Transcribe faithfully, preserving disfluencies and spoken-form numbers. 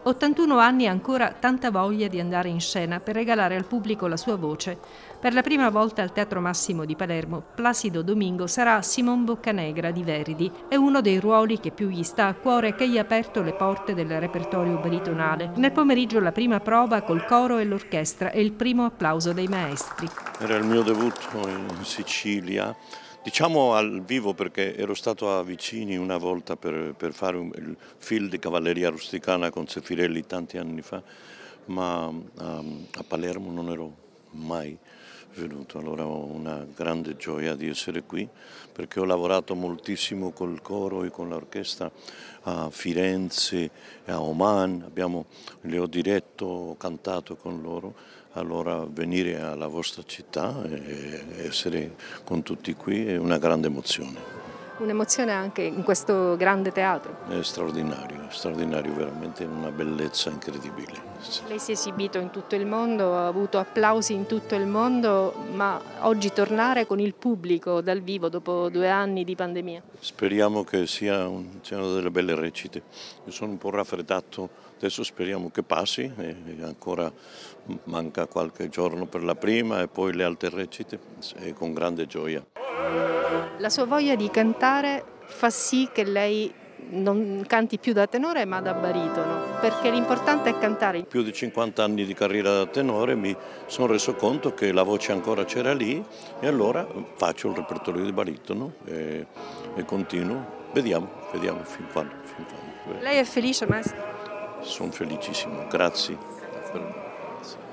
ottantuno anni e ancora tanta voglia di andare in scena per regalare al pubblico la sua voce. Per la prima volta al Teatro Massimo di Palermo, Placido Domingo sarà Simon Boccanegra di Verdi. È uno dei ruoli che più gli sta a cuore e che gli ha aperto le porte del repertorio baritonale. Nel pomeriggio la prima prova col coro e l'orchestra e il primo applauso dei maestri. Era il mio debutto in Sicilia. Diciamo al vivo perché ero stato a Vicini una volta per, per fare un, il film di Cavalleria Rusticana con Sefirelli tanti anni fa, ma um, a Palermo non ero mai venuto, allora ho una grande gioia di essere qui perché ho lavorato moltissimo col coro e con l'orchestra a Firenze e a Oman, abbiamo, le ho diretto, ho cantato con loro, allora venire alla vostra città e essere con tutti qui è una grande emozione. Un'emozione anche in questo grande teatro. È straordinario, è straordinario, veramente una bellezza incredibile. Lei si è esibito in tutto il mondo, ha avuto applausi in tutto il mondo, ma oggi tornare con il pubblico dal vivo dopo due anni di pandemia? Speriamo che sia un, siano delle belle recite. Io sono un po' raffreddato, adesso speriamo che passi, e ancora manca qualche giorno per la prima e poi le altre recite, e con grande gioia. La sua voglia di cantare fa sì che lei non canti più da tenore ma da baritono, perché l'importante è cantare. Più di cinquanta anni di carriera da tenore mi sono reso conto che la voce ancora c'era lì e allora faccio il repertorio di baritono e, e continuo. Vediamo, vediamo fin quando, fin quando. Lei è felice, maestro? Sono felicissimo, grazie.